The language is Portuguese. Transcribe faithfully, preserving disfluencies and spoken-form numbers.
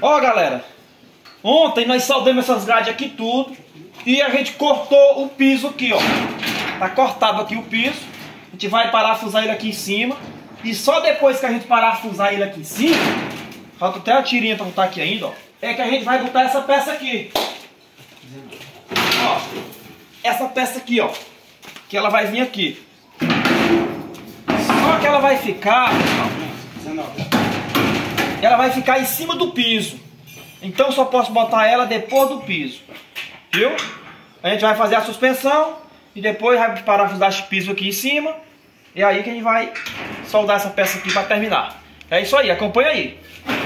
Ó, galera, ontem nós soldamos essas grades aqui tudo e a gente cortou o piso aqui, ó. Tá cortado aqui o piso. A gente vai parafusar ele aqui em cima. E só depois que a gente parafusar ele aqui em cima, falta até a tirinha pra botar aqui ainda, ó, é que a gente vai botar essa peça aqui. Ó, essa peça aqui, ó, que ela vai vir aqui. Só que ela vai ficar, ela vai ficar em cima do piso. Então só posso botar ela depois do piso. Viu? A gente vai fazer a suspensão e depois vai parafusar esse piso aqui em cima. E aí que a gente vai soldar essa peça aqui para terminar. É isso aí, acompanha aí.